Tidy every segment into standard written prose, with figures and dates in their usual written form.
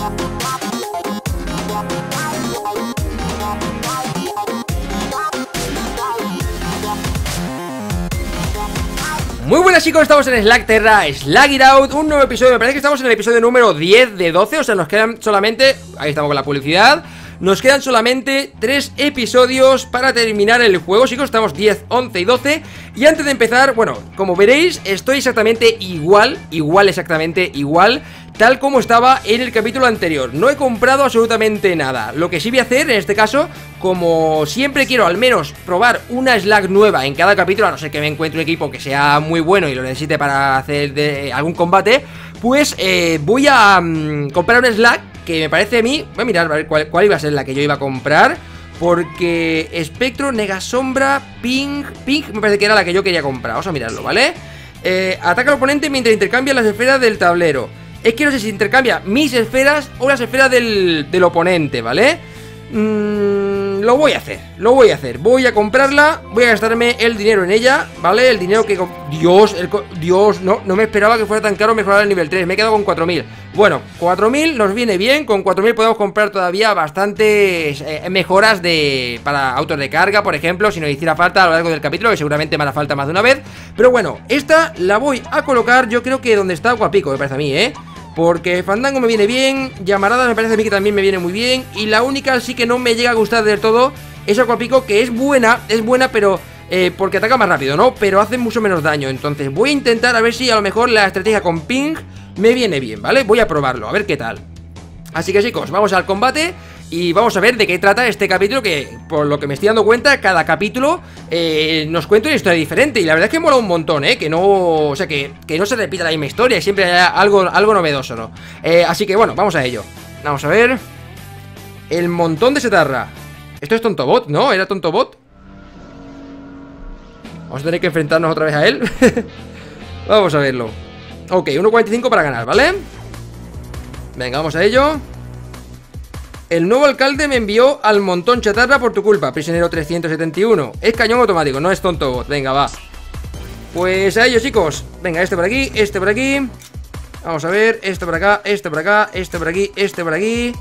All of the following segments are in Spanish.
Muy buenas chicos, estamos en Slugterra, Slug It Out, un nuevo episodio. Me parece que estamos en el episodio número 10 de 12. O sea, nos quedan solamente, ahí estamos con la publicidad, nos quedan solamente 3 episodios para terminar el juego. Chicos, estamos 10, 11 y 12. Y antes de empezar, bueno, como veréis, estoy exactamente igual, exactamente igual, tal como estaba en el capítulo anterior. No he comprado absolutamente nada. Lo que sí voy a hacer en este caso, como siempre quiero al menos probar una Slug nueva en cada capítulo, a no ser que me encuentre un equipo que sea muy bueno y lo necesite para hacer algún combate, pues voy a comprar una Slug que me parece a mí. Voy a mirar a ver cuál iba a ser la que yo iba a comprar, porque Espectro, Negasombra, Ping me parece que era la que yo quería comprar. Vamos a mirarlo, ¿vale? Ataca al oponente mientras intercambia las esferas del tablero. Es que no sé si intercambia mis esferas o las esferas del oponente, ¿vale? Lo voy a hacer, voy a comprarla, voy a gastarme el dinero en ella, ¿vale? El dinero que... Dios, no me esperaba que fuera tan caro mejorar el nivel 3, me he quedado con 4000. Bueno, 4000 nos viene bien, con 4000 podemos comprar todavía bastantes mejoras para autos de carga, por ejemplo, si nos hiciera falta a lo largo del capítulo, que seguramente me hará falta más de una vez. Pero bueno, esta la voy a colocar, yo creo que donde está Guapico, me parece a mí, porque Fandango me viene bien, Llamarada me parece a mí que también me viene muy bien. Y la única sí que no me llega a gustar del todo es Aquapico, que es buena, pero porque ataca más rápido, ¿no? Pero hace mucho menos daño. Entonces voy a intentar a ver si a lo mejor la estrategia con Ping me viene bien, ¿vale? Voy a probarlo, a ver qué tal. Así que chicos, vamos al combate y vamos a ver de qué trata este capítulo, que por lo que me estoy dando cuenta, cada capítulo nos cuenta una historia diferente. Y la verdad es que mola un montón, que no, o sea, que no se repita la misma historia y siempre haya algo novedoso, ¿no? Así que bueno, vamos a ello. Vamos a ver. El montón de Setarra. Esto es Tontobot, ¿no? ¿Era Tontobot? Vamos a tener que enfrentarnos otra vez a él. Vamos a verlo. Ok, 1.45 para ganar, ¿vale? Venga, vamos a ello. El nuevo alcalde me envió al montón chatarra por tu culpa, prisionero 371. Es cañón automático, no es Tontobot. Venga, va. Pues a ello, chicos. Venga, este por aquí, este por aquí. Vamos a ver, este por acá, este por acá, este por aquí, este por aquí.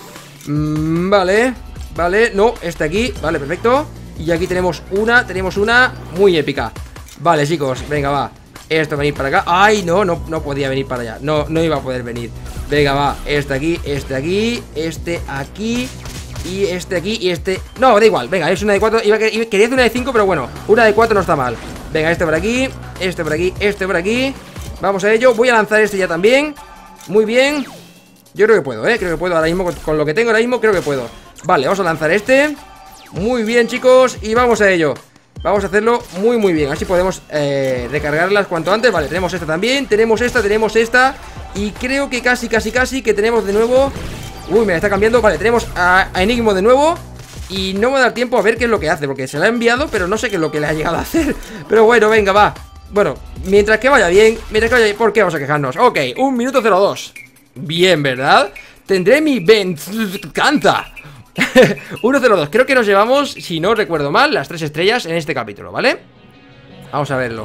Vale, no, este aquí, vale, perfecto. Y aquí tenemos una muy épica. Vale, chicos, venga, va. Esto venir para acá. Ay, no podía venir para allá. No iba a poder venir. Venga, va, este aquí, este aquí, este aquí y este aquí y este... No, da igual, venga, es una de 4. Quería hacer una de 5, pero bueno, una de 4 no está mal. Venga, este por aquí, este por aquí, este por aquí. Vamos a ello, voy a lanzar este ya también. Muy bien. Yo creo que puedo, creo que puedo ahora mismo, con lo que tengo ahora mismo, creo que puedo. Vale, vamos a lanzar este. Muy bien, chicos, y vamos a ello. Vamos a hacerlo muy bien. Así podemos recargarlas cuanto antes. Vale, tenemos esta también, tenemos esta. Y creo que casi que tenemos de nuevo... Uy, me está cambiando. Vale, tenemos a Enigmo de nuevo. Y no me va a dar tiempo a ver qué es lo que hace, porque se la ha enviado, pero no sé qué es lo que le ha llegado a hacer. Pero bueno, venga, va. Bueno, mientras que vaya bien, ¿por qué vamos a quejarnos? Ok, 1 minuto 02. Bien, ¿verdad? Tendré mi venganza. 1-0-2, creo que nos llevamos, si no recuerdo mal, las 3 estrellas en este capítulo, ¿vale? Vamos a verlo.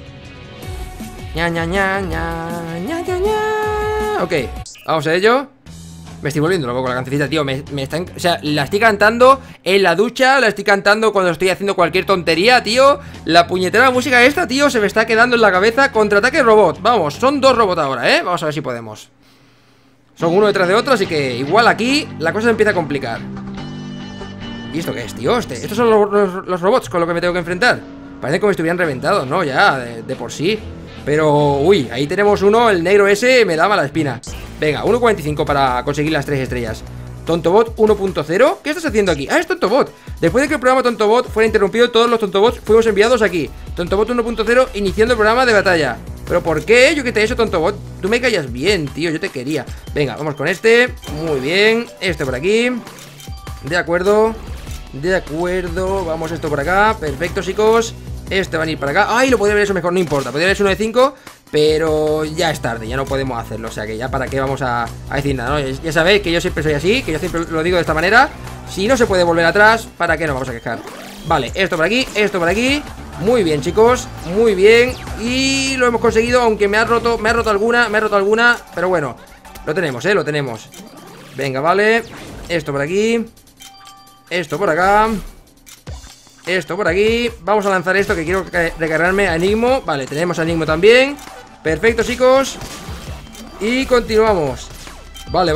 Ok, vamos a ello. Me estoy volviendo loco con la cancioncita, tío. O sea, la estoy cantando en la ducha, la estoy cantando cuando estoy haciendo cualquier tontería, tío. La puñetera música esta, tío, se me está quedando en la cabeza. Contraataque robot, vamos, son 2 robots ahora, vamos a ver si podemos. Son uno detrás de otro, así que igual aquí la cosa se empieza a complicar. ¿Y esto qué es, tío? Estos son los robots con los que me tengo que enfrentar. Parece como si estuvieran reventados, ¿no? Ya, de por sí. Pero, uy, ahí tenemos uno, el negro ese, me da mala espina. Venga, 1.45 para conseguir las 3 estrellas. Tontobot 1.0, ¿qué estás haciendo aquí? Ah, es Tontobot. Después de que el programa Tontobot fuera interrumpido, todos los Tontobots fuimos enviados aquí. Tontobot 1.0 iniciando el programa de batalla. ¿Pero por qué? Yo que te he hecho, Tontobot. Tú me callas bien, tío, yo te quería. Venga, vamos con este. Muy bien, este por aquí. De acuerdo. Vamos esto por acá, perfecto, chicos. Este va a ir para acá. Ay, lo podría haber hecho mejor, no importa. Podría haber hecho uno de 5, pero ya es tarde, ya no podemos hacerlo. O sea que ya para qué vamos a decir nada, ¿no? Ya sabéis que yo siempre soy así, que yo siempre lo digo de esta manera. Si no se puede volver atrás, ¿para qué nos vamos a quejar? Vale, esto por aquí, esto por aquí. Muy bien, chicos, muy bien. Y lo hemos conseguido, aunque me ha roto alguna, pero bueno, lo tenemos, lo tenemos. Venga, vale. Esto por aquí. Esto por acá. Esto por aquí. Vamos a lanzar esto que quiero recargarme a Enigmo. Vale, tenemos a Enigmo también. Perfecto, chicos. Y continuamos. Vale.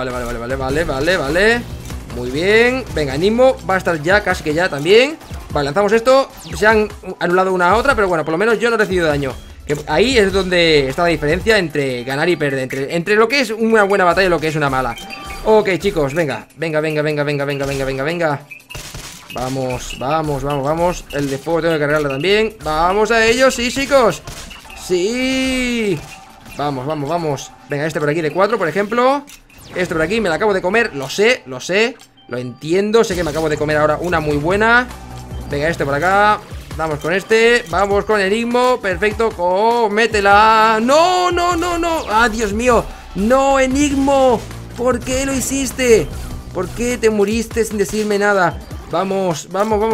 Muy bien. Venga, Enigmo va a estar ya, casi que ya también. Vale, lanzamos esto. Se han anulado una a otra, pero bueno, por lo menos yo no he recibido daño. Que ahí es donde está la diferencia entre ganar y perder, entre lo que es una buena batalla y lo que es una mala. Ok, chicos, venga. Vamos. El de fuego tengo que cargarlo también. Vamos a ellos, sí, chicos. Sí. Vamos. Venga, este por aquí de 4, por ejemplo. Este por aquí, me la acabo de comer. Lo sé. Lo entiendo, sé que me acabo de comer ahora una muy buena. Venga, este por acá. Vamos con este, vamos con Enigmo. Perfecto, cómetela. ¡No! ¡Ah, Dios mío! ¡No, Enigmo! ¿Por qué lo hiciste? ¿Por qué te muriste sin decirme nada? Vamos,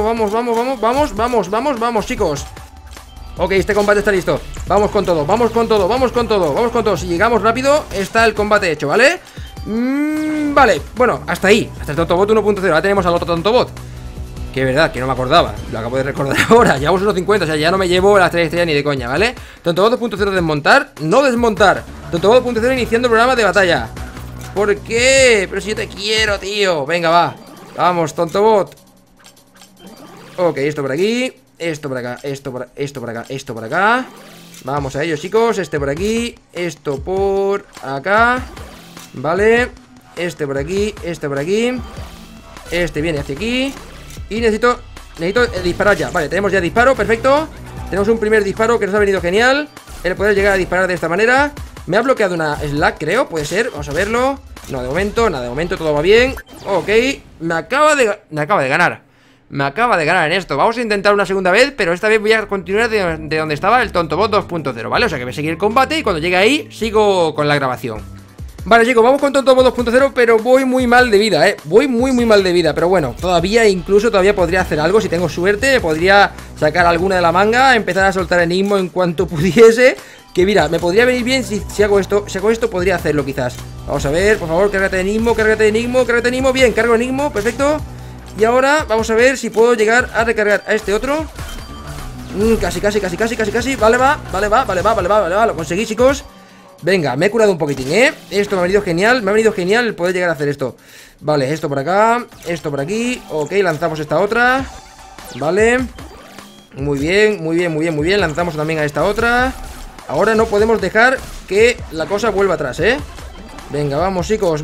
chicos. Ok, este combate está listo. Vamos con todo. Si llegamos rápido, está el combate hecho, ¿vale? Vale, bueno, hasta ahí. Hasta el Tontobot 1.0, ahora tenemos al otro Tontobot. Que es verdad, que no me acordaba. Lo acabo de recordar ahora. Llevamos 1.50, o sea, ya no me llevo las 3 estrellas ni de coña, ¿vale? Tontobot 2.0 desmontar, no desmontar. Tontobot 2.0 iniciando el programa de batalla. ¿Por qué? Pero si yo te quiero, tío. Venga, va. Vamos, Tontobot. Ok, esto por aquí. Esto por acá, esto por acá. Vamos a ellos, chicos. Este por aquí, esto por acá. Vale. Este por aquí, este por aquí. Este viene hacia aquí. Y necesito disparar ya. Vale, tenemos ya disparo, perfecto. Tenemos un primer disparo que nos ha venido genial. El poder llegar a disparar de esta manera. Me ha bloqueado una Slack, creo, puede ser, vamos a verlo. No, de momento, nada, de momento todo va bien. Ok, me acaba de ganar. Me acaba de ganar en esto. Vamos a intentar una segunda vez, pero esta vez voy a continuar de donde estaba el Tontobot 2.0, ¿vale? O sea que voy a seguir el combate y cuando llegue ahí, sigo con la grabación. Vale, chicos, vamos con Tontobot 2.0, pero voy muy mal de vida, voy muy mal de vida. Pero bueno, todavía podría hacer algo. Si tengo suerte, podría sacar alguna de la manga, empezar a soltar Enigmo en cuanto pudiese. Que mira, me podría venir bien si hago esto. Si hago esto, podría hacerlo quizás. Vamos a ver, por favor, cárgate Enigmo. Bien, cargo Enigmo, perfecto. Y ahora vamos a ver si puedo llegar a recargar a este otro. Casi. Vale, va, lo conseguí, chicos. Venga, me he curado un poquitín, Esto me ha venido genial el poder llegar a hacer esto. Vale, esto por acá, esto por aquí. Ok, lanzamos esta otra. Vale. Muy bien. Lanzamos también a esta otra. Ahora no podemos dejar que la cosa vuelva atrás, Venga, vamos, chicos.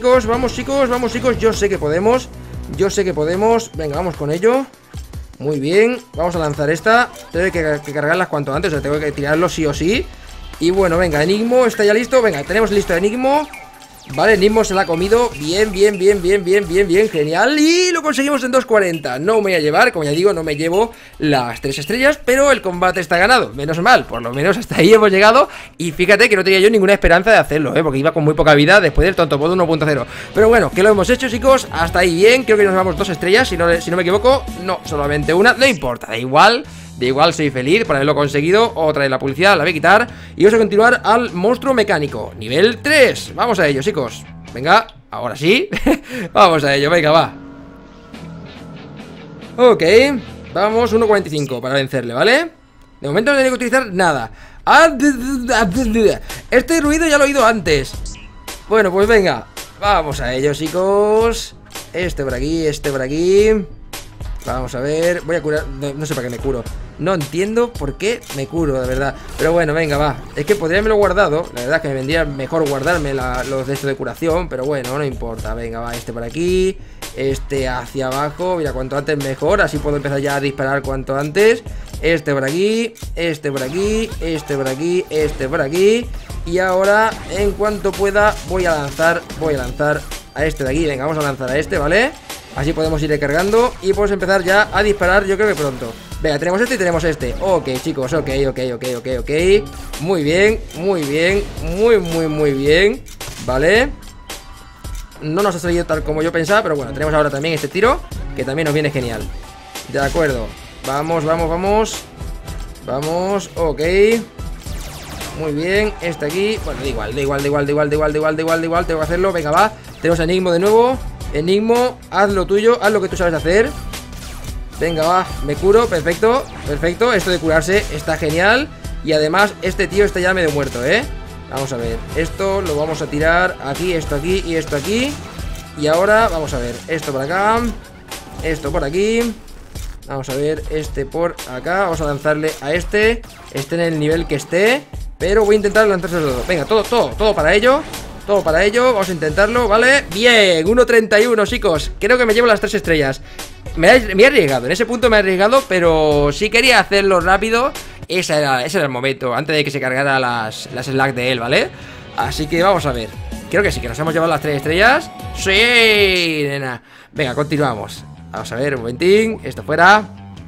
Yo sé que podemos. Venga, vamos con ello. Muy bien, vamos a lanzar esta. Tengo que cargarlas cuanto antes, o sea, tengo que tirarlo sí o sí. Y bueno, venga, Enigmo, ¿está ya listo? Venga, tenemos listo Enigmo. Vale, Enigmo se la ha comido. Bien, genial. Y lo conseguimos en 2.40. No me voy a llevar, como ya digo, no me llevo las 3 estrellas, pero el combate está ganado. Menos mal, por lo menos hasta ahí hemos llegado. Y fíjate que no tenía yo ninguna esperanza de hacerlo, porque iba con muy poca vida después del Tontobot 1.0. Pero bueno, que lo hemos hecho, chicos. Hasta ahí bien, creo que nos llevamos 2 estrellas, si no me equivoco. No, solamente una, no importa, da igual. Soy feliz por haberlo conseguido. Otra de la publicidad, la voy a quitar. Y vamos a continuar al monstruo mecánico nivel 3, vamos a ello, chicos. Venga, ahora sí. Vamos a ello, venga, va. Ok, vamos, 1.45 para vencerle, ¿vale? De momento no tengo que utilizar nada. Este ruido ya lo he oído antes. Bueno, pues venga, vamos a ello, chicos. Este por aquí. Vamos a ver, voy a curar, no sé para qué me curo. No entiendo por qué me curo, de verdad. Pero bueno, venga, va. Es que podría haberme guardado. La verdad es que me vendría mejor guardarme los de esto de curación. Pero bueno, no importa, venga, va, este por aquí. Este hacia abajo, mira, cuanto antes mejor. Así puedo empezar ya a disparar cuanto antes. Este por aquí, este por aquí, este por aquí, este por aquí. Y ahora, en cuanto pueda, voy a lanzar a este de aquí. Venga, vamos a lanzar a este, ¿vale? Así podemos ir recargando y podemos empezar ya a disparar, yo creo que pronto. Venga, tenemos este y tenemos este. Ok, chicos, ok. Muy bien, muy bien. Vale. No nos ha salido tal como yo pensaba, pero bueno, tenemos ahora también este tiro, que también nos viene genial. De acuerdo. Vamos, ok. Muy bien, este aquí. Bueno, da igual, tengo que hacerlo. Venga, va. Tenemos a Enigmo de nuevo. Enigmo, haz lo tuyo, haz lo que tú sabes hacer. Venga, va, me curo, perfecto. Perfecto, esto de curarse está genial. Y además, este tío está ya medio muerto, ¿eh? Vamos a ver, esto lo vamos a tirar aquí, esto aquí y esto aquí. Y ahora, vamos a ver, esto por acá, esto por aquí. Vamos a ver, este por acá. Vamos a lanzarle a este. Esté en el nivel que esté, pero voy a intentar lanzárselo todo. Venga, todo para ello. Todo para ello, vamos a intentarlo, ¿vale? Bien, 1.31, chicos. Creo que me llevo las 3 estrellas. Me he arriesgado, en ese punto me he arriesgado. Pero si quería hacerlo rápido, ese era el momento, antes de que se cargara las slack de él, ¿vale? Así que vamos a ver. Creo que sí, que nos hemos llevado las 3 estrellas. ¡Sí, nena! Venga, continuamos. Vamos a ver, un momentín, esto fuera.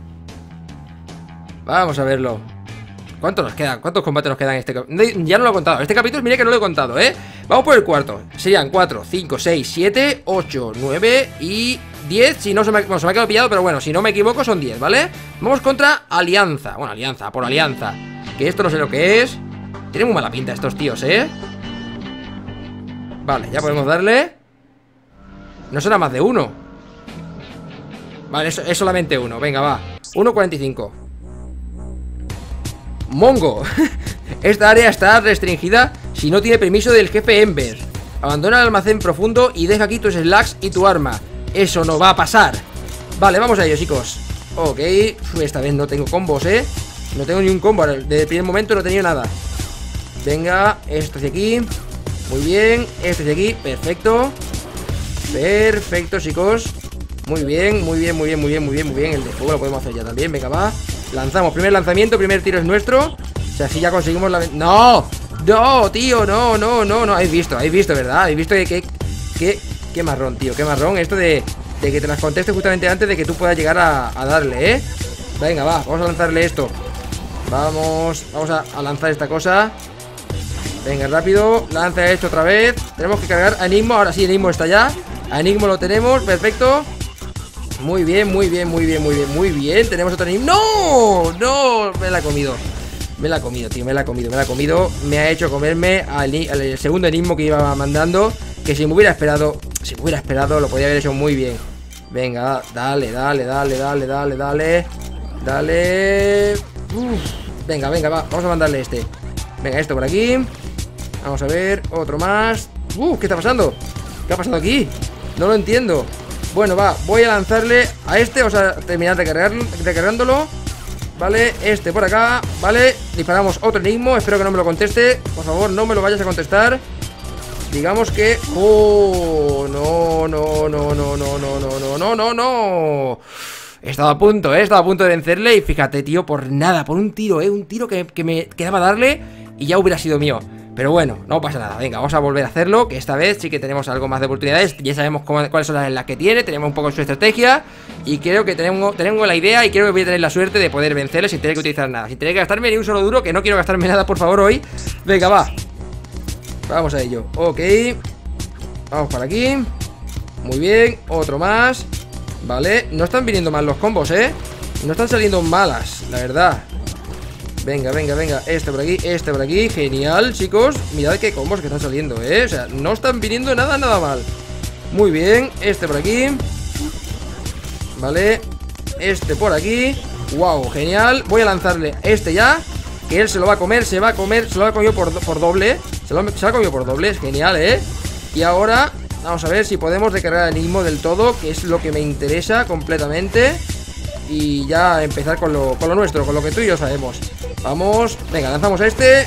Vamos a verlo. ¿Cuánto nos quedan? ¿Cuántos combates nos quedan en este capítulo? Ya no lo he contado. Este capítulo, mire que no lo he contado, ¿eh? Vamos por el cuarto. Serían 4, 5, 6, 7, 8, 9 y 10. Si no se me, bueno, se me ha quedado pillado, pero bueno, si no me equivoco son 10, ¿vale? Vamos contra Alianza. Bueno, Alianza, por Alianza. Que esto no sé lo que es. Tienen muy mala pinta estos tíos, ¿eh? Vale, ya podemos darle. No será más de uno. Vale, es solamente uno. Venga, va. 1.45. Mongo. Esta área está restringida si no tiene permiso del jefe Ember. Abandona el almacén profundo y deja aquí tus slacks y tu arma. Eso no va a pasar. Vale, vamos a ello, chicos. Ok, esta vez no tengo combos, ¿eh? No tengo ni un combo. Desde el primer momento no he tenido nada. Venga, esto hacia aquí. Muy bien, este de aquí, perfecto. Perfecto, chicos. Muy bien, muy bien, muy bien, muy bien, muy bien, muy bien. El de fuego lo podemos hacer ya también, venga, va. Lanzamos, primer lanzamiento, primer tiro es nuestro. O sea, así ya conseguimos la... ¡No! ¡No, tío! No, no, no, no. Habéis visto, ¿verdad? Habéis visto qué marrón, tío, qué marrón. Esto de que te las conteste justamente antes de que tú puedas llegar a darle, ¿eh? Venga, va, vamos a lanzarle esto. Vamos a lanzar esta cosa. Venga, rápido, lanza esto otra vez. Tenemos que cargar a Enigmo, ahora sí, Enigmo está ya. A Enigmo lo tenemos, perfecto. Muy bien, muy bien, muy bien, muy bien, muy bien. Tenemos otro Enigmo. ¡No! ¡No! Me la he comido. Me la he comido, tío, me la he comido. Me ha hecho comerme al segundo Enigmo que iba mandando. Que si me hubiera esperado, lo podía haber hecho muy bien. Venga, dale. Venga, venga, va, vamos a mandarle este. Venga, esto por aquí. Vamos a ver, otro más. ¿Qué está pasando? ¿Qué ha pasado aquí? No lo entiendo. Bueno, va, voy a lanzarle a este. Vamos a terminar recargándolo. Vale, este por acá. Vale, disparamos otro Enigmo. Espero que no me lo conteste. Por favor, no me lo vayas a contestar. Digamos que... ¡Oh! No. He estado a punto, de vencerle. Y fíjate, tío, por nada, por un tiro, un tiro que me quedaba darle y ya hubiera sido mío. Pero bueno, no pasa nada, venga, vamos a volver a hacerlo. Que esta vez sí que tenemos algo más de oportunidades. Ya sabemos cuáles son las que tiene. Tenemos un poco su estrategia. Y creo que tenemos la idea. Y creo que voy a tener la suerte de poder vencerle sin tener que utilizar nada, sin tener que gastarme ni un solo duro. Que no quiero gastarme nada, por favor, hoy. Venga, va. Vamos a ello, ok. Vamos para aquí. Muy bien, otro más. Vale, no están viniendo mal los combos, no están saliendo malas, la verdad. Venga, este por aquí, genial, chicos. Mirad qué combos que están saliendo, o sea, no están viniendo nada mal. Muy bien, este por aquí. Vale, este por aquí. Wow, genial, voy a lanzarle este ya. Que él se lo va a comer, se lo ha comido por doble. Se lo ha comido por doble, es genial, Y ahora, vamos a ver si podemos recargar el Enigmo del todo, que es lo que me interesa completamente. Y ya empezar con lo nuestro, con lo que tú y yo sabemos. Vamos, venga, lanzamos a este.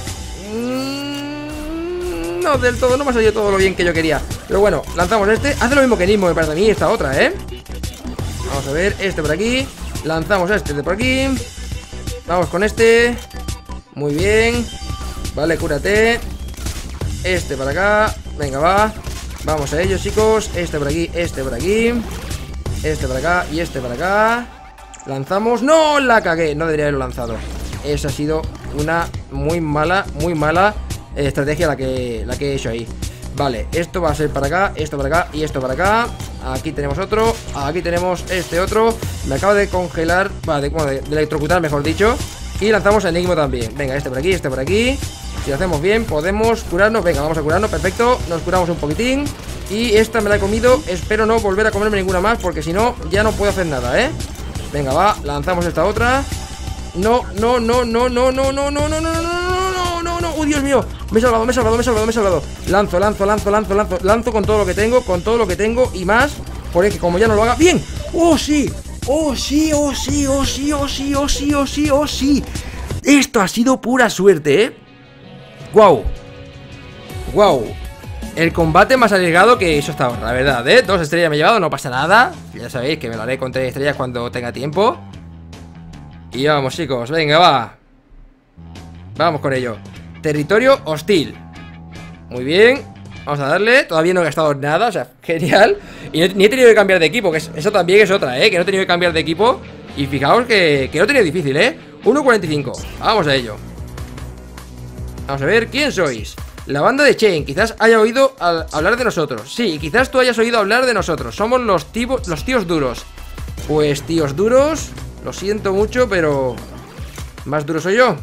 No, del todo, no me ha salido todo lo bien que yo quería. Pero bueno, lanzamos este. Hace lo mismo que Enigmo, me parece a mí, esta otra, Vamos a ver, este por aquí. Lanzamos a este de por aquí. Vamos con este. Muy bien. Vale, cúrate. Este para acá. Venga, va. Vamos a ello, chicos. Este por aquí, este por aquí. Este para acá y este para acá. Lanzamos. ¡No! La cagué. No debería haberlo lanzado. Esa ha sido una muy mala estrategia la que he hecho ahí. Vale, esto va a ser para acá, esto para acá y esto para acá. Aquí tenemos otro. Aquí tenemos este otro. Me acaba de congelar. Vale, de electrocutar, mejor dicho. Y lanzamos a Enigmo también. Venga, este por aquí, este por aquí. Si lo hacemos bien, podemos curarnos. Venga, vamos a curarnos, perfecto. Nos curamos un poquitín. Y esta me la he comido. Espero no volver a comerme ninguna más, porque si no, ya no puedo hacer nada, ¿eh? Venga, va, lanzamos esta otra. No, no, no, no, no, no, no, no, no, no, no, no, no, no. ¡Oh, Dios mío! Me he salvado, me he salvado, me he salvado, me he salvado. Lanzo, lanzo, lanzo, lanzo, lanzo. Lanzo con todo lo que tengo, con todo lo que tengo y más. Porque como ya no lo haga. ¡Bien! ¡Oh, sí! ¡Oh, sí! ¡Oh, sí! ¡Oh, sí! ¡Oh, sí! ¡Oh, sí! ¡Oh, sí! ¡Oh, sí! Esto ha sido pura suerte, ¿eh? ¡Guau! ¡Guau! El combate más arriesgado que eso hasta ahora, la verdad, ¿eh? 2 estrellas me he llevado, no pasa nada. Ya sabéis que me lo haré con 3 estrellas cuando tenga tiempo. Y vamos, chicos, venga, va. Vamos con ello. Territorio hostil. Muy bien, vamos a darle. Todavía no he gastado nada, o sea, genial. Y ni he tenido que cambiar de equipo, que eso también es otra, ¿eh? Que no he tenido que cambiar de equipo. Y fijaos que no he tenido difícil, ¿eh? 1.45, vamos a ello. Vamos a ver, ¿quién sois? La banda de Chain, quizás haya oído hablar de nosotros. Sí, quizás tú hayas oído hablar de nosotros. Somos los tíos duros. Pues tíos duros, lo siento mucho, pero más duro soy yo.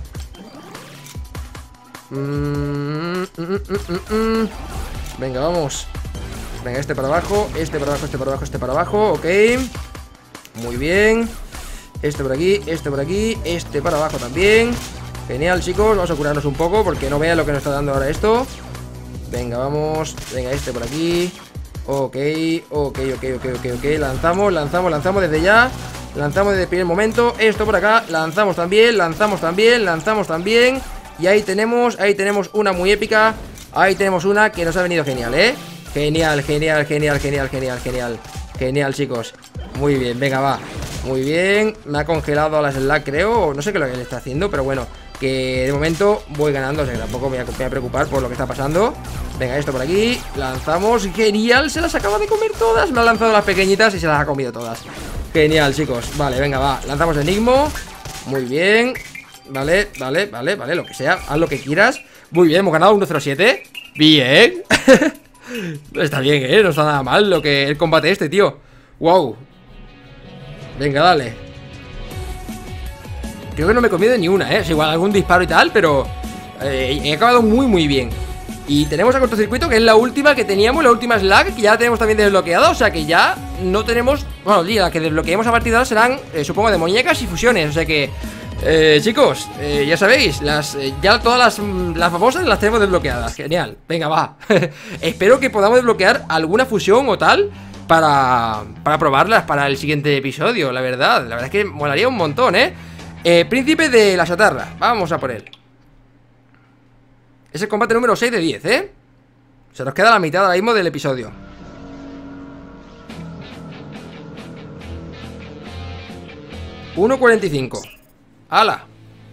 Venga, vamos. Venga, este para abajo, este para abajo, este para abajo, este para abajo. Ok. Muy bien. Este por aquí, este por aquí, este para abajo también. Genial, chicos, vamos a curarnos un poco, porque no vean lo que nos está dando ahora esto. Venga, vamos. Venga, este por aquí. Ok, ok, ok, ok, ok, ok. Lanzamos, lanzamos, lanzamos desde ya. Lanzamos desde el primer momento. Esto por acá, lanzamos también, lanzamos también, lanzamos también. Y ahí tenemos una muy épica. Ahí tenemos una que nos ha venido genial, ¿eh? Genial, genial, genial, genial, genial, genial. Genial, chicos. Muy bien, venga, va. Muy bien, me ha congelado a la Slack, creo. No sé qué es lo que le está haciendo, pero bueno, que de momento voy ganando, o sea que tampoco me voy a preocupar por lo que está pasando. Venga, esto por aquí, lanzamos. Genial, se las acaba de comer todas. Me ha lanzado las pequeñitas y se las ha comido todas. Genial, chicos, vale, venga, va. Lanzamos Enigmo, muy bien. Vale, vale, vale, vale, lo que sea, haz lo que quieras. Muy bien, hemos ganado 1-0-7. Bien. Está bien, no está nada mal el combate este, tío. Wow. Venga, dale. Creo que no me he comido ni una, es igual algún disparo y tal, pero he acabado muy, muy bien. Y tenemos a cortocircuito, que es la última que teníamos, la última Slack, que ya la tenemos también desbloqueada. O sea que ya no tenemos... Bueno, la que desbloqueemos a partir de ahora serán, supongo, de muñecas y fusiones. O sea que, chicos, ya sabéis, ya todas las famosas las tenemos desbloqueadas. Genial, venga, va. Espero que podamos desbloquear alguna fusión o tal para probarlas para el siguiente episodio, la verdad es que molaría un montón, Príncipe de la Chatarra, vamos a por él. Es el combate número 6 de 10, Se nos queda la mitad ahora mismo del episodio. $1.45. ¡Hala!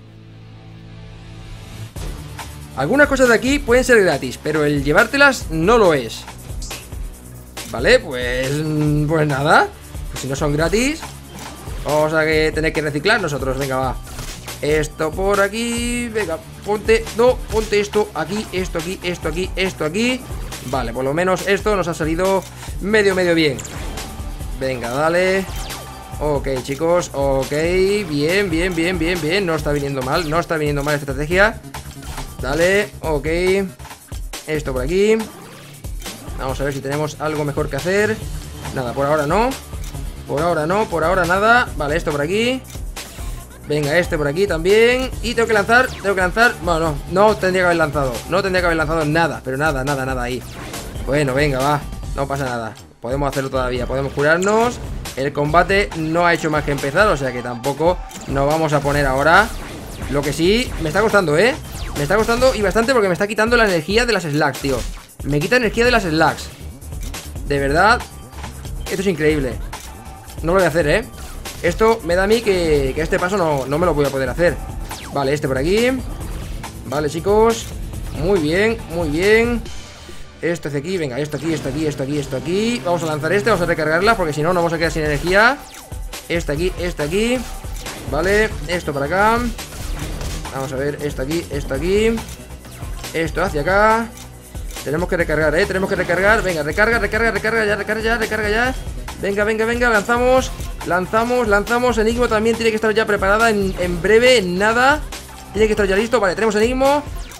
Algunas cosas de aquí pueden ser gratis, pero el llevártelas no lo es. Vale, pues nada. Pues si no son gratis, vamos a tener que reciclar nosotros. Venga, va. Esto por aquí. Venga, ponte esto aquí, esto aquí, esto aquí, esto aquí. Vale, por lo menos esto nos ha salido medio bien. Venga, dale. Ok, chicos, ok. Bien, bien, bien, bien, bien. No está viniendo mal, no está viniendo mal esta estrategia. Dale, ok. Esto por aquí. Vamos a ver si tenemos algo mejor que hacer. Nada, por ahora no. Por ahora no, por ahora nada. Vale, esto por aquí. Venga, este por aquí también. Y tengo que lanzar. Bueno, no tendría que haber lanzado. No tendría que haber lanzado nada. Pero nada, nada, nada ahí. Bueno, venga, va. No pasa nada. Podemos hacerlo todavía. Podemos curarnos. El combate no ha hecho más que empezar. O sea que tampoco nos vamos a poner ahora. Lo que sí, me está costando, Me está costando y bastante, porque me está quitando la energía de las slacks, tío. Me quita energía de las slacks. De verdad, esto es increíble. No lo voy a hacer, Esto me da a mí que este paso no me lo voy a poder hacer. Vale, este por aquí. Vale, chicos. Muy bien, muy bien. Esto hacia aquí, venga, esto aquí, esto aquí, esto aquí, esto aquí. Vamos a lanzar este, vamos a recargarla, porque si no, nos vamos a quedar sin energía. Este aquí, este aquí. Vale, esto para acá. Vamos a ver, esto aquí, esto aquí. Esto hacia acá. Tenemos que recargar, tenemos que recargar. Venga, recarga, recarga, recarga ya, recarga ya, recarga ya. Venga, venga, venga, lanzamos. Lanzamos, lanzamos. Enigmo también tiene que estar ya preparada en breve, en nada. Tiene que estar ya listo, vale, tenemos Enigmo.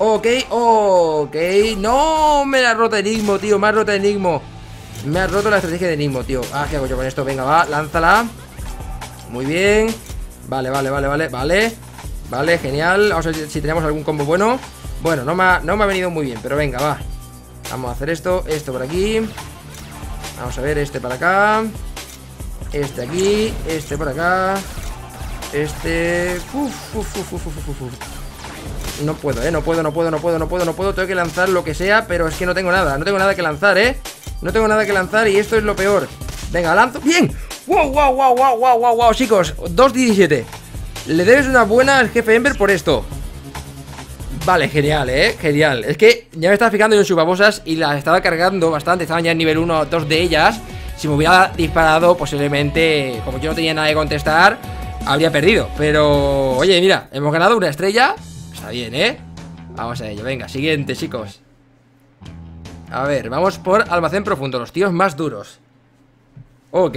Ok, ok. No, me la ha roto Enigmo, tío. Me ha roto Enigmo. Me ha roto la estrategia de Enigmo, tío. Ah, ¿qué hago yo con esto? Venga, va, lánzala. Muy bien. Vale, vale, vale, vale, vale. Vale, genial. Vamos a ver si tenemos algún combo bueno. Bueno, no me ha venido muy bien, pero venga, va. Vamos a hacer esto, esto por aquí. Vamos a ver, este para acá. Este aquí, este por acá. Este... No puedo, no puedo, no puedo, no puedo, no puedo, no puedo. Tengo que lanzar lo que sea, pero es que no tengo nada. No tengo nada que lanzar, no tengo nada que lanzar y esto es lo peor. Venga, lanzo. ¡Bien! ¡Wow, wow, wow, wow, wow, wow, wow! Chicos, 2-17. Le debes una buena al jefe Ember por esto. Vale, genial, genial. Es que ya me estaba fijando yo en sus babosas y las estaba cargando bastante. Estaban ya en nivel 1 o 2 de ellas. Si me hubiera disparado, posiblemente, como yo no tenía nada que contestar, habría perdido. Pero, oye, mira, hemos ganado una estrella. Está bien, Vamos a ello, venga, siguiente, chicos. A ver, vamos por almacén profundo. Los tíos más duros. Ok.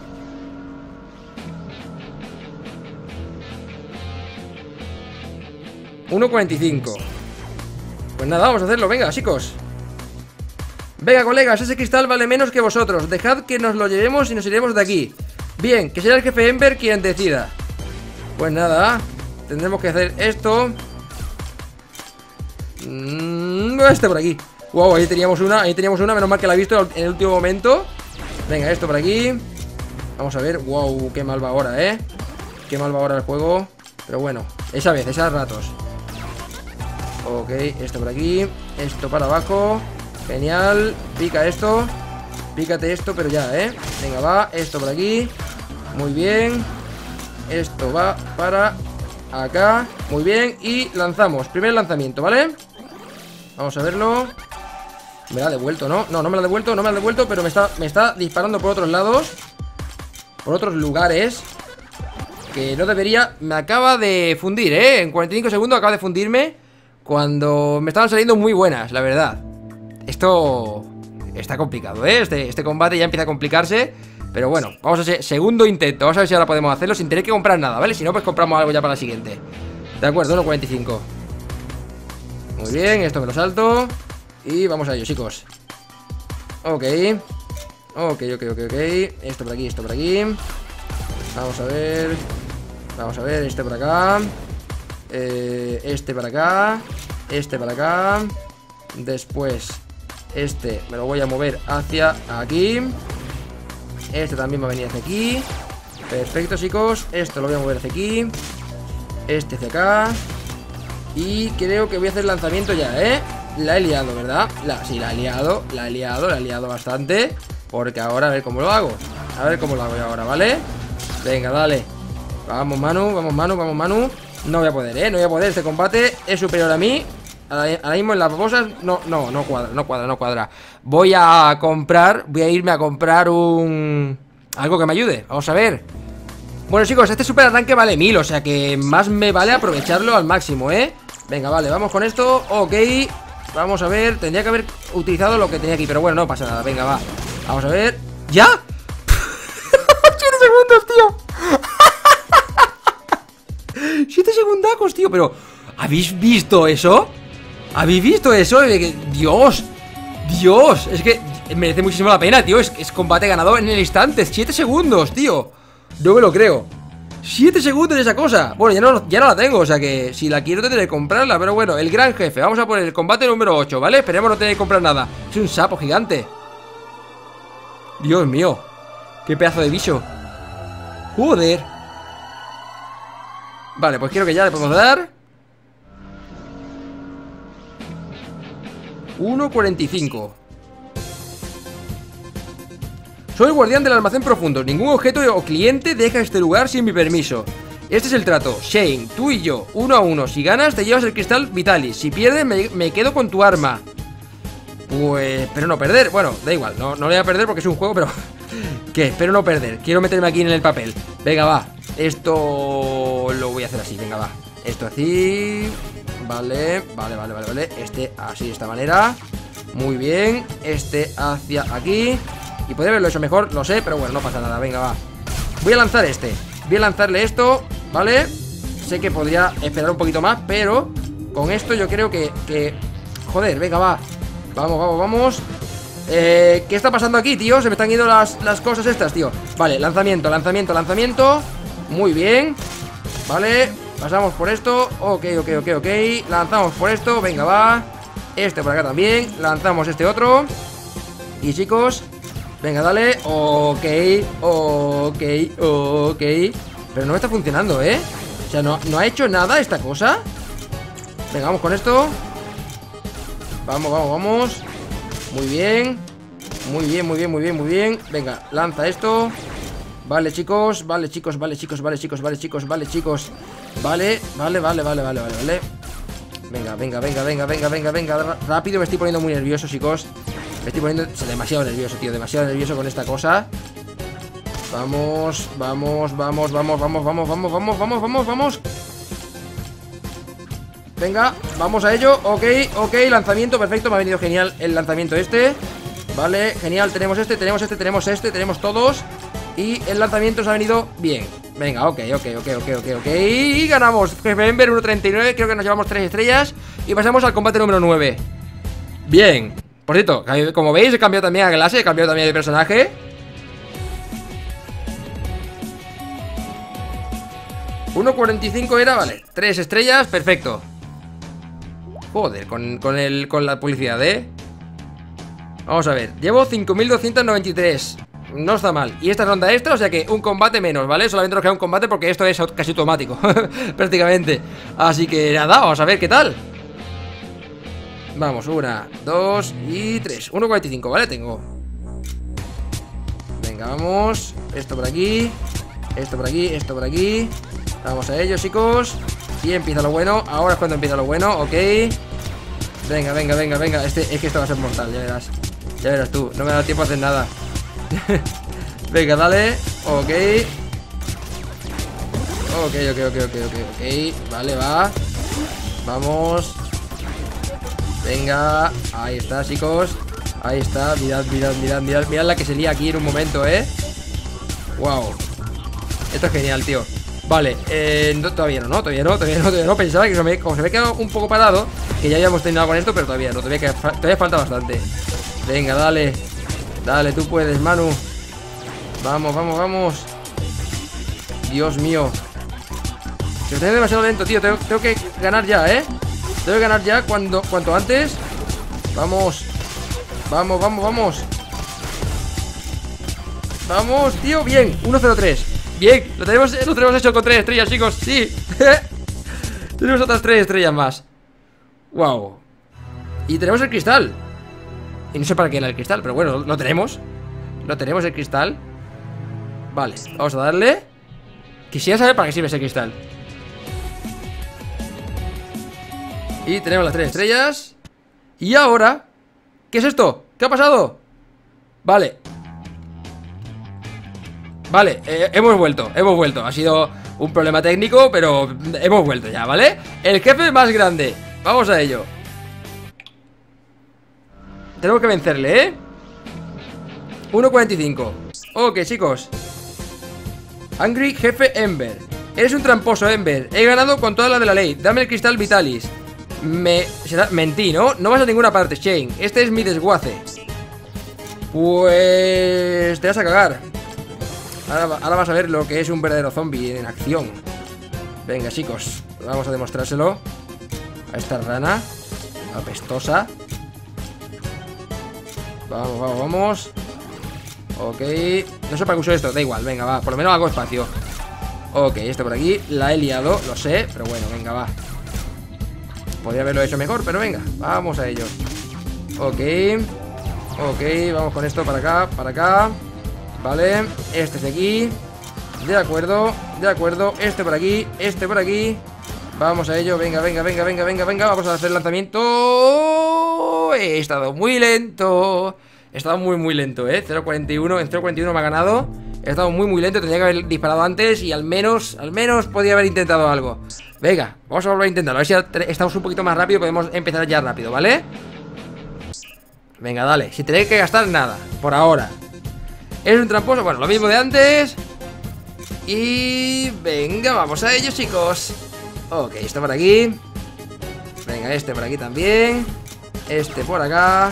1.45. Pues nada, vamos a hacerlo, venga, chicos. Venga, colegas, ese cristal vale menos que vosotros. Dejad que nos lo llevemos y nos iremos de aquí. Bien, que sea el jefe Ember quien decida. Pues nada, tendremos que hacer esto. Este por aquí. Wow, ahí teníamos una, menos mal que la he visto en el último momento. Venga, esto por aquí. Vamos a ver, wow, qué mal va ahora, qué mal va ahora el juego. Pero bueno, esa vez, esas ratos. Ok, esto por aquí. Esto para abajo. Genial, pica esto. Pícate esto, pero ya, venga, va, esto por aquí. Muy bien. Esto va para acá. Muy bien, y lanzamos, primer lanzamiento, ¿vale? Vamos a verlo. Me la ha devuelto, ¿no? No, no me la ha devuelto, no me la ha devuelto, pero me está disparando por otros lados. Por otros lugares. Que no debería. Me acaba de fundir, en 45 segundos acaba de fundirme. Cuando me estaban saliendo muy buenas, la verdad. Esto está complicado, Este combate ya empieza a complicarse. Pero bueno, vamos a hacer segundo intento. Vamos a ver si ahora podemos hacerlo sin tener que comprar nada, ¿vale? Si no, pues compramos algo ya para la siguiente. De acuerdo, 1.45. Muy bien, esto me lo salto. Y vamos a ello, chicos. Ok. Ok. Esto por aquí, esto por aquí. Vamos a ver. Vamos a ver, este por acá. Este para acá. Este para acá. Después este me lo voy a mover hacia aquí. Este también va a venir hacia aquí. Perfecto, chicos. Esto lo voy a mover hacia aquí. Este hacia acá. Y creo que voy a hacer lanzamiento ya, La he liado, ¿verdad? Sí, la he liado bastante. Porque ahora a ver cómo lo hago. A ver cómo lo hago yo ahora, ¿vale? Venga, dale. Vamos, Manu, vamos, Manu, vamos, Manu. No voy a poder, no voy a poder. Este combate es superior a mí. Ahora mismo en las babosas no cuadra. Voy a irme a comprar algo que me ayude. Vamos a ver. Bueno, chicos, este super arranque vale 1000. O sea que más me vale aprovecharlo al máximo, Venga, vale, vamos con esto. Ok, vamos a ver. Tendría que haber utilizado lo que tenía aquí, pero bueno, no pasa nada, venga, va. Vamos a ver. ¿Ya? 7 segundos, tío. 7 segundacos, tío. Pero, ¿habéis visto eso? ¿Habéis visto eso? Dios. Dios. Es que merece muchísimo la pena, tío. Es combate ganado en el instante. 7 segundos, tío. No me lo creo. 7 segundos de esa cosa. Bueno, ya no la tengo, o sea que si la quiero tendré que comprarla. Pero bueno, el gran jefe. Vamos a poner el combate número 8, ¿vale? Esperemos no tener que comprar nada. Es un sapo gigante. Dios mío. Qué pedazo de bicho. Joder. Vale, pues creo que ya le podemos dar 1.45. Soy el guardián del almacén profundo. Ningún objeto o cliente deja este lugar sin mi permiso. Este es el trato. Shane, tú y yo, 1 a 1. Si ganas te llevas el cristal Vitalis. Si pierdes me quedo con tu arma. Pues espero no perder. Bueno, da igual, no lo voy a perder porque es un juego, pero ¿qué? Espero no perder. Quiero meterme aquí en el papel. Venga, va. Esto lo voy a hacer así, venga, va. Esto así. Vale. Este así, de esta manera. Muy bien. Este hacia aquí. Y podría haberlo hecho mejor, lo sé, pero bueno, no pasa nada, venga, va. Voy a lanzar este. Voy a lanzarle esto, ¿vale? Sé que podría esperar un poquito más, pero con esto yo creo que... Joder, venga, va. Vamos. ¿Qué está pasando aquí, tío? Se me están yendo las cosas estas, tío. Vale, lanzamiento. Muy bien. Vale, pasamos por esto. Ok. Lanzamos por esto, venga, va. Este por acá también. Lanzamos este otro. Y chicos, venga, dale. Ok. Pero no me está funcionando, ¿eh? O sea, no ha hecho nada esta cosa. Venga, vamos con esto. Vamos. Muy bien. Venga, lanza esto. Vale, chicos. Vale. Venga. Rápido, me estoy poniendo muy nervioso, chicos. Me estoy poniendo demasiado nervioso, tío. Demasiado nervioso con esta cosa. Vamos. Venga, vamos a ello. Ok, lanzamiento, perfecto. Me ha venido genial el lanzamiento este. Vale, genial, tenemos tenemos todos. Y el lanzamiento se ha venido bien. Venga, ok. Y ganamos. Jefe Ember 1.39, creo que nos llevamos 3 estrellas. Y pasamos al combate número 9. Bien. Por cierto, como veis, he cambiado también a clase, he cambiado también de personaje. $1.45 era, vale, 3 estrellas, perfecto. Joder, con la publicidad, Vamos a ver, llevo 5.293. No está mal, y esta es ronda extra, o sea que un combate menos, ¿vale? Solamente nos queda un combate porque esto es casi automático prácticamente. Así que nada, vamos a ver qué tal. Vamos, 1, 2 y 3. 1.45, ¿vale? Tengo. Venga, vamos. Esto por aquí. Esto por aquí. Vamos a ello, chicos. Y empieza lo bueno. Ahora es cuando empieza lo bueno, ok. Venga. Es que esto va a ser mortal, ya verás. Ya verás tú, no me da tiempo a hacer nada. Venga, dale. Ok. Vale, va. Vamos. Venga, ahí está, chicos. Ahí está, mirad la que se lía aquí en un momento, Wow. Esto es genial, tío. Vale, todavía no. Pensaba que como se me ha quedado un poco parado, que ya habíamos terminado con esto, pero todavía no, todavía falta bastante. Venga, dale. Dale, tú puedes, Manu. Vamos. Dios mío. Se está demasiado lento, tío. Tengo que ganar ya, Tengo que ganar ya cuanto antes. Vamos. Vamos, tío, bien, 1.03. Bien, lo tenemos hecho con 3 estrellas, chicos, sí. Tenemos otras 3 estrellas más. Wow. Y tenemos el cristal. Y no sé para qué era el cristal, pero bueno, lo tenemos. Lo tenemos el cristal. Vale, vamos a darle. Quisiera saber para qué sirve ese cristal. Y tenemos las 3 estrellas. Y ahora, ¿qué es esto? ¿Qué ha pasado? Vale. Vale, hemos vuelto. Ha sido un problema técnico, pero hemos vuelto ya, ¿vale? El jefe más grande. Vamos a ello. Tenemos que vencerle, 1.45. Ok, chicos. Angry Jefe Ember. Eres un tramposo, Ember. He ganado con toda la de la ley. Dame el cristal Vitalis. Mentí, ¿no? No vas a ninguna parte, Shane. Este es mi desguace. Pues... te vas a cagar. Ahora vas a ver lo que es un verdadero zombie en acción. Venga, chicos, vamos a demostrárselo a esta rana apestosa. Vamos. Ok. No sé para qué uso esto, da igual, venga, va. Por lo menos hago espacio. Ok, esto por aquí, la he liado, lo sé, pero bueno, venga, va. Podría haberlo hecho mejor, pero venga, vamos a ello. Ok, vamos con esto para acá. Vale, este es de aquí. De acuerdo, este por aquí. Vamos a ello, venga. Vamos a hacer el lanzamiento. He estado muy lento. He estado muy lento, 0.41, en 0.41 me ha ganado. He estado muy lento, tendría que haber disparado antes. Y al menos podía haber intentado algo. Venga, vamos a volver a intentarlo. A ver si estamos un poquito más rápido, podemos empezar ya rápido, ¿vale? Venga, dale, sin tener que gastar nada, por ahora. Es un tramposo, bueno, lo mismo de antes. Y... venga, vamos a ello, chicos. Ok, esto por aquí. Venga, este por aquí también. Este por acá.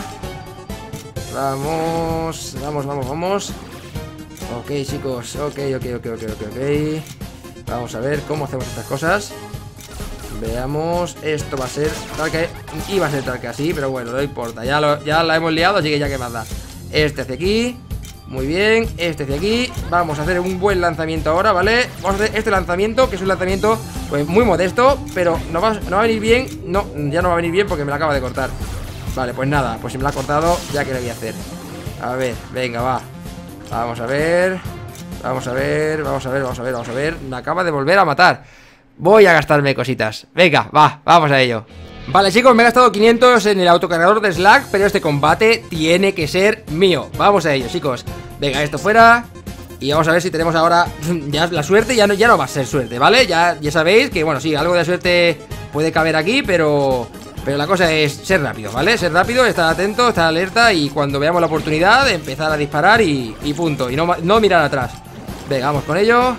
Vamos, vamos, vamos, vamos. Ok, chicos, ok. Vamos a ver cómo hacemos estas cosas. Veamos, esto va a ser tal que... Iba a ser tal que así, pero bueno, no importa. Ya la hemos liado, así que ya que más da. Este hacia aquí. Muy bien, este hacia aquí. Vamos a hacer un buen lanzamiento ahora, ¿vale? Vamos a hacer este lanzamiento, que es un lanzamiento pues muy modesto, pero no va a venir bien. No, ya no va a venir bien porque me la acaba de cortar. Vale, pues nada, pues si me la ha cortado, ya que le voy a hacer. A ver, venga, va. Vamos a ver. Vamos a ver. Me acaba de volver a matar. Voy a gastarme cositas. Venga, vamos a ello. Vale, chicos, me he gastado 500 en el autocargador de Slack, pero este combate tiene que ser mío. Vamos a ello, chicos. Venga, esto fuera. Y vamos a ver si tenemos ahora... Ya la suerte ya no va a ser suerte, ¿vale? Ya sabéis que, bueno, sí, algo de suerte puede caber aquí, pero la cosa es ser rápido, ¿vale? Ser rápido, estar atento, estar alerta y cuando veamos la oportunidad empezar a disparar y punto. Y no mirar atrás. Venga, vamos con ello.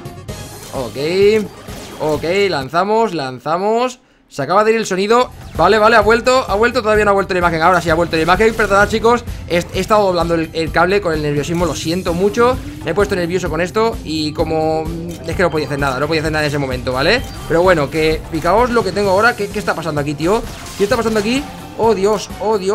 Ok, lanzamos. Se acaba de ir el sonido. Vale, ha vuelto, todavía no ha vuelto la imagen. Ahora sí ha vuelto la imagen, perdonad, chicos. He estado doblando el cable con el nerviosismo, lo siento mucho. Me he puesto nervioso con esto y como... Es que no podía hacer nada, en ese momento, ¿vale? Pero bueno, que fijaos lo que tengo ahora. ¿Qué está pasando aquí, tío? ¿Qué está pasando aquí? Oh Dios.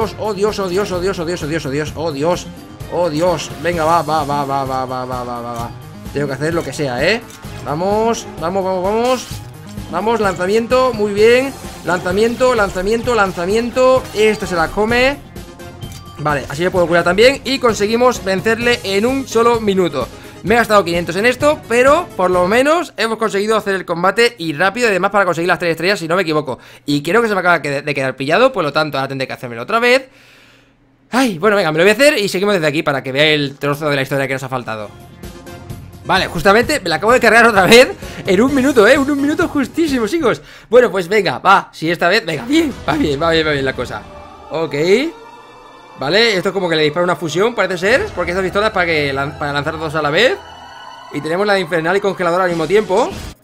Venga, va. Tengo que hacer lo que sea, ¿eh? Vamos. Vamos, lanzamiento, muy bien. Lanzamiento. Este se la come. Vale, así me puedo curar también. Y conseguimos vencerle en un solo minuto. Me he gastado 500 en esto, pero por lo menos hemos conseguido hacer el combate y rápido. Y además para conseguir las 3 estrellas, si no me equivoco. Y creo que se me acaba de quedar pillado. Por lo tanto, ahora tendré que hacérmelo otra vez. Ay, bueno, venga, me lo voy a hacer y seguimos desde aquí para que veáis el trozo de la historia que nos ha faltado. Vale, justamente me la acabo de cargar otra vez en un minuto, un minuto justísimo, chicos. Bueno, pues venga, va, si esta vez, venga, va bien la cosa. Ok. Vale, esto es como que le dispara una fusión, parece ser. Porque estas pistolas para lanzar dos a la vez. Y tenemos la de infernal y congeladora al mismo tiempo.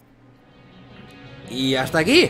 Y hasta aquí.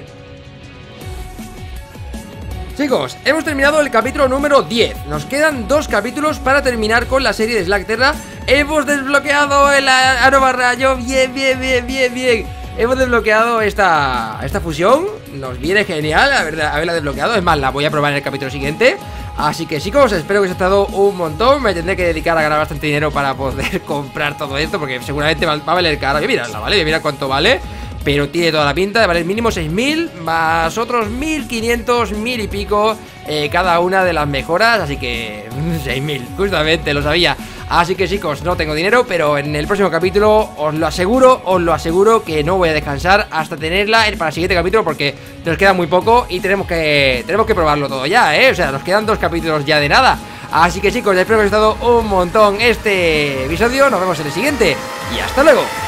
Chicos, hemos terminado el capítulo número 10. Nos quedan 2 capítulos para terminar con la serie de Slugterra. Hemos desbloqueado el aro rayo. Bien. Hemos desbloqueado esta fusión. Nos viene genial haberla desbloqueado. Es más, la voy a probar en el capítulo siguiente. Así que chicos, espero que os haya gustado un montón. Me tendré que dedicar a ganar bastante dinero para poder comprar todo esto, porque seguramente va a valer caro. Miradla, ¿vale? Mira cuánto vale. Pero tiene toda la pinta de valer mínimo 6.000 más otros 1.500, 1.000 y pico cada una de las mejoras. Así que 6.000, justamente, lo sabía. Así que chicos, no tengo dinero, pero en el próximo capítulo os lo aseguro que no voy a descansar hasta tenerla para el siguiente capítulo, porque nos queda muy poco y tenemos que probarlo todo ya, O sea, nos quedan 2 capítulos ya de nada. Así que chicos, espero que os haya gustado un montón este episodio. Nos vemos en el siguiente y hasta luego.